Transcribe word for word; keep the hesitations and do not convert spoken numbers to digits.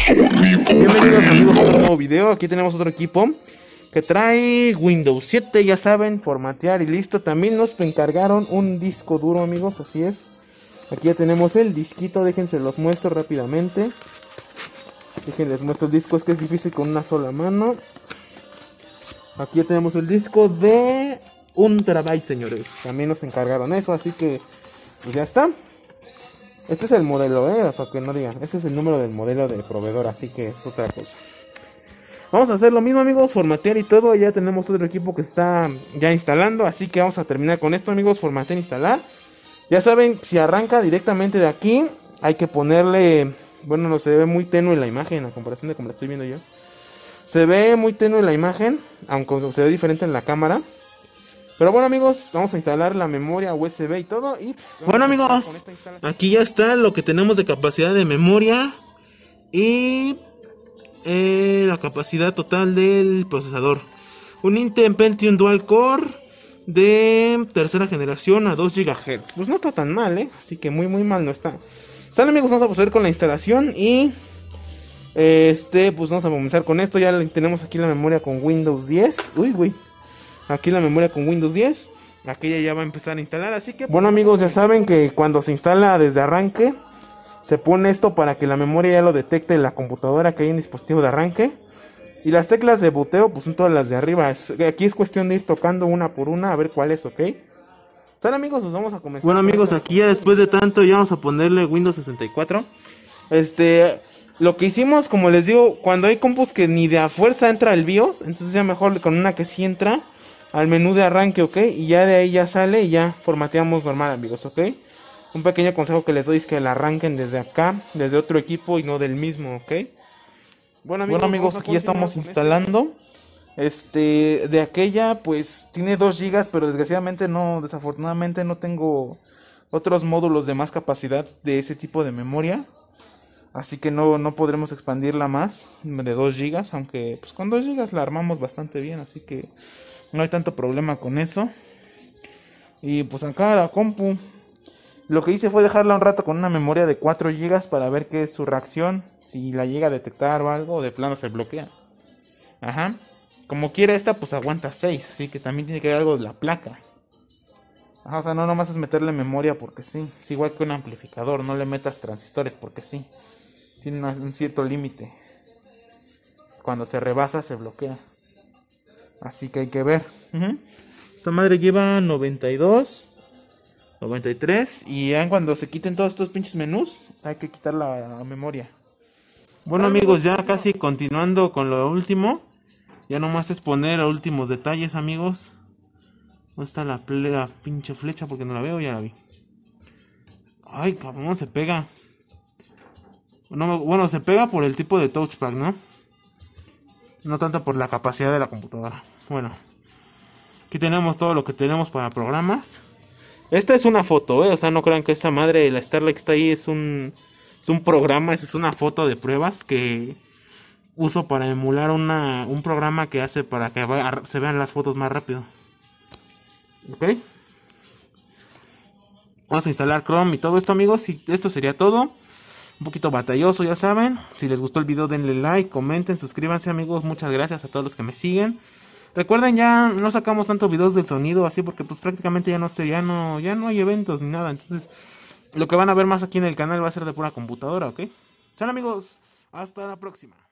Bienvenidos amigos a otro nuevo video. Aquí tenemos otro equipo que trae Windows siete, ya saben, formatear y listo. También nos encargaron un disco duro, amigos, así es. Aquí ya tenemos el disquito, déjense los muestro rápidamente. Déjenles muestro el disco, es que es difícil con una sola mano. Aquí ya tenemos el disco de un terabyte, señores. También nos encargaron eso, así que pues ya está. Este es el modelo, eh, para que no digan. Este es el número del modelo del proveedor, así que es otra cosa. Vamos a hacer lo mismo, amigos, formatear y todo. Ya tenemos otro equipo que está ya instalando, así que vamos a terminar con esto, amigos, formatear e instalar. Ya saben, si arranca directamente de aquí, hay que ponerle... Bueno, no se ve muy tenue la imagen a comparación de como la estoy viendo yo. Se ve muy tenue la imagen, aunque se ve diferente en la cámara. Pero bueno, amigos, vamos a instalar la memoria U S B y todo. Y pues, bueno, amigos, aquí ya está lo que tenemos de capacidad de memoria y eh, la capacidad total del procesador. Un Intel Pentium Dual Core de tercera generación a dos gigahertz. Pues no está tan mal, ¿eh? Así que muy, muy mal no está. Sale, amigos, vamos a proceder con la instalación y... Este, pues vamos a comenzar con esto. Ya tenemos aquí la memoria con Windows diez. Uy, uy. Aquí la memoria con Windows diez. Aquella ya va a empezar a instalar, así que... Bueno, amigos, ya saben que cuando se instala desde arranque, se pone esto para que la memoria ya lo detecte en la computadora que hay en dispositivo de arranque. Y las teclas de boteo, pues son todas las de arriba. Es, aquí es cuestión de ir tocando una por una a ver cuál es, ¿ok? ¿Sale, amigos? Nos vamos a comenzar. Bueno, amigos, aquí ya después de tanto ya vamos a ponerle Windows sesenta y cuatro. Este... Lo que hicimos, como les digo, cuando hay compus que ni de a fuerza entra el BIOS, entonces ya mejor con una que sí entra al menú de arranque, ¿ok? Y ya de ahí ya sale y ya formateamos normal, amigos, ¿ok? Un pequeño consejo que les doy es que la arranquen desde acá, desde otro equipo y no del mismo, ¿ok? Bueno, amigos, bueno, amigos aquí ya estamos instalando. Este, de aquella, pues, tiene dos gigas, pero desgraciadamente no, desafortunadamente no tengo otros módulos de más capacidad de ese tipo de memoria. Así que no, no podremos expandirla más de dos gigas, aunque pues con dos gigas la armamos bastante bien, así que no hay tanto problema con eso. Y pues acá la compu, lo que hice fue dejarla un rato con una memoria de cuatro gigas para ver qué es su reacción, si la llega a detectar o algo, o de plano se bloquea. Ajá, como quiera esta pues aguanta seis, así que también tiene que ver algo de la placa. Ajá, o sea, no nomás es meterle memoria porque sí, es igual que un amplificador, no le metas transistores porque sí. Tiene un cierto límite. Cuando se rebasa se bloquea. Así que hay que ver. Uh-huh. Esta madre lleva noventa y dos, noventa y tres. Y ya cuando se quiten todos estos pinches menús, hay que quitar la memoria. Bueno, amigos, ya casi continuando con lo último. Ya nomás es poner los últimos detalles, amigos. ¿Dónde está la, la pinche flecha? Porque no la veo, ya la vi. Ay, cabrón, se pega. No, bueno, se pega por el tipo de touchpad, ¿no? No tanto por la capacidad de la computadora. Bueno, aquí tenemos todo lo que tenemos para programas. Esta es una foto, ¿eh? O sea, no crean que esta madre, la Starlight que está ahí, es un, es un programa. Esa es una foto de pruebas que uso para emular una, un programa que hace para que se vean las fotos más rápido. ¿Ok? Vamos a instalar Chrome y todo esto, amigos. Y esto sería todo. Un poquito batalloso, ya saben. Si les gustó el video, denle like, comenten, suscríbanse, amigos. Muchas gracias a todos los que me siguen. Recuerden, ya no sacamos tantos videos del sonido así porque pues prácticamente ya no sé, ya no, ya no hay eventos ni nada. Entonces, lo que van a ver más aquí en el canal va a ser de pura computadora, ¿ok? Chao, amigos. Hasta la próxima.